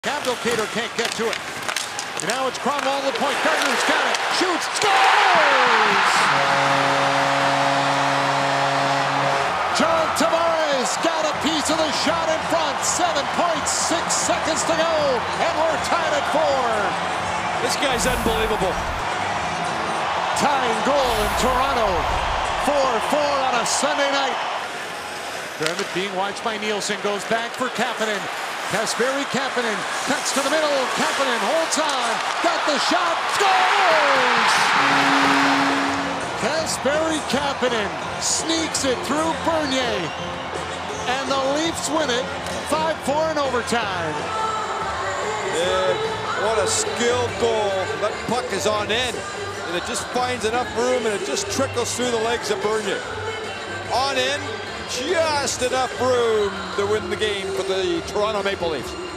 Abdelkader can't get to it. And now it's Cromwell to the point. Gardner's got it. Shoots. Scores! John Tavares got a piece of the shot in front. 7.6 seconds to go. And we're tied at 4. This guy's unbelievable. Tying goal in Toronto. 4-4 on a Sunday night. Dermott being watched by Nielsen. Goes back for Kapanen. Kasperi Kapanen cuts to the middle. Kapanen holds on. Got the shot. Scores! Kasperi Kapanen sneaks it through Bernier. And the Leafs win it 5-4 in overtime. What a skilled goal. That puck is on end. And it just finds enough room and it just trickles through the legs of Bernier. On end. Just enough room to win the game for the Toronto Maple Leafs.